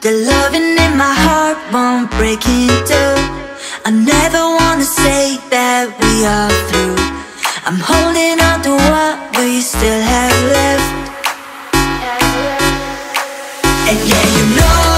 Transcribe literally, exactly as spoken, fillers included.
The loving in my heart won't break in two. I never wanna say that we are through. I'm holding on to what we still have left. And yeah, you know